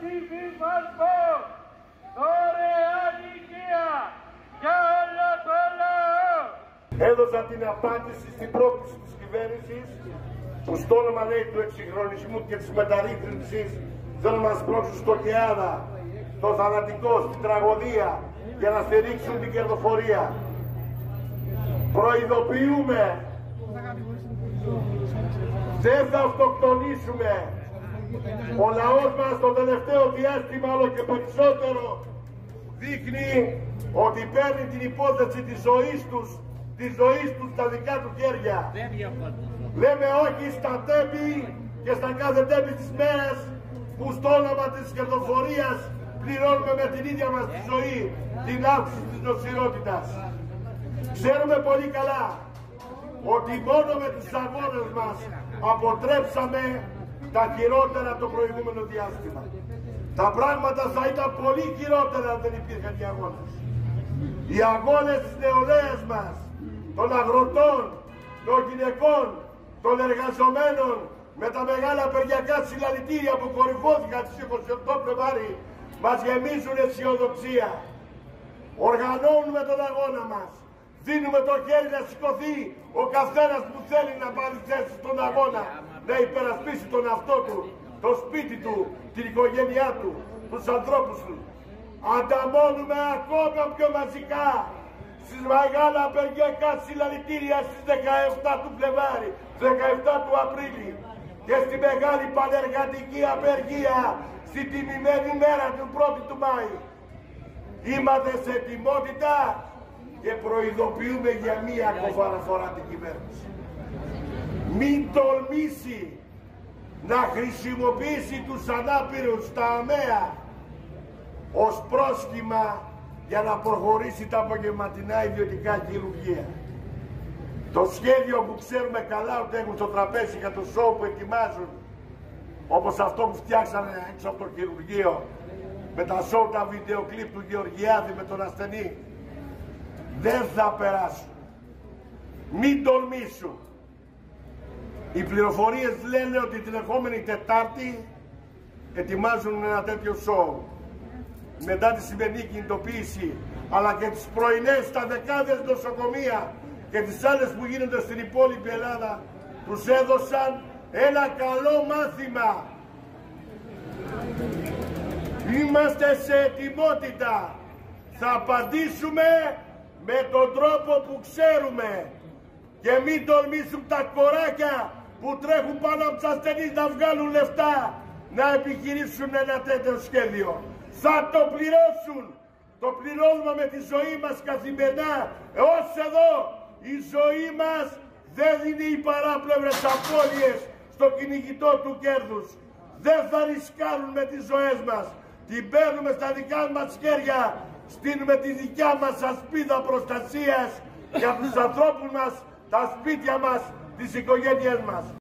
Συμφιβασμό, δωρεάν υγεία για όλο το λαό. Έδωσαν την απάντηση στην πρόκληση της κυβέρνησης που στο όνομα λέει του εξυγχρονισμού και της μεταρρύθμισης θέλουν να μας πρόξουν στο Κεάδα, στο θανατικό, στην τραγωδία για να στηρίξουν την κερδοφορία. Προειδοποιούμε, δεν θα αυτοκτονήσουμε. Ο λαός μας το τελευταίο διάστημα όλο και περισσότερο δείχνει ότι παίρνει την υπόθεση της ζωής τους στα δικά του χέρια. Λέμε όχι στα τέμπη και στα κάθε τέμπη της μέρας που στο όνομα της κερδοφορίας πληρώνουμε με την ίδια μας τη ζωή την αύξηση της νοσηρότητας. Ξέρουμε πολύ καλά ότι μόνο με τους αγώνες μας αποτρέψαμε τα χειρότερα το προηγούμενο διάστημα. Τα πράγματα θα ήταν πολύ χειρότερα αν δεν υπήρχαν οι αγώνες. Οι αγώνες της νεολαίας μας, των αγροτών, των γυναικών, των εργαζομένων, με τα μεγάλα απεργιακά συλλαλητήρια που κορυφώθηκαν στις 28 Φλεβάρι, μας γεμίζουν αισιοδοξία. Οργανώνουμε τον αγώνα μας. Δίνουμε το χέρι να σηκωθεί ο καθένας που θέλει να πάρει θέση στον αγώνα, να υπερασπίσει τον αυτό του, το σπίτι του, την οικογένειά του, τους ανθρώπους του. Ανταμώνουμε ακόμα πιο μαζικά στις μεγάλα απεργιακά συλλαλητήρια στις 17 του Φλεβάρι, 17 του Απρίλη και στη μεγάλη πανεργατική απεργία στη τιμημένη μέρα του 1η του Μάη. Είμαστε σε ετοιμότητα και προειδοποιούμε για μία ακόμα φορά την κυβέρνηση. Μην τολμήσει να χρησιμοποιήσει τους ανάπηρους, τα ΑΜΕΑ, ως πρόσχημα για να προχωρήσει τα απογευματινά ιδιωτικά χειρουργεία. Το σχέδιο που ξέρουμε καλά ότι έχουν στο τραπέζι για το σοου που ετοιμάζουν, όπως αυτό που φτιάξανε έξω από το χειρουργείο, με τα σοου, τα βίντεο κλιπ του Γεωργιάδη με τον ασθενή, δεν θα περάσουν. Μην τολμήσουν. Οι πληροφορίες λένε ότι την ερχόμενη Τετάρτη ετοιμάζουν ένα τέτοιο σοου. Μετά τη σημερινή κινητοποίηση, αλλά και τις πρωινές στα δεκάδες νοσοκομεία και τις άλλες που γίνονται στην υπόλοιπη Ελλάδα, τους έδωσαν ένα καλό μάθημα. Είμαστε σε ετοιμότητα. Θα απαντήσουμε με τον τρόπο που ξέρουμε και μην τολμήσουν τα κοράκια που τρέχουν πάνω από τους ασθενείς να βγάλουν λεφτά να επιχειρήσουν ένα τέτοιο σχέδιο. Θα το πληρώσουν. Το πληρώνουμε με τη ζωή μας καθημερινά. Ως εδώ η ζωή μας δεν είναι οι παράπλευρες απώλειες στο κυνηγητό του κέρδους. Δεν θα ρισκάρουν με τις ζωές μας. Την παίρνουμε στα δικά μας χέρια. Στείλουμε τη δικιά μας ασπίδα προστασίας για τους ανθρώπους μας, τα σπίτια μας, τις οικογένειές μας.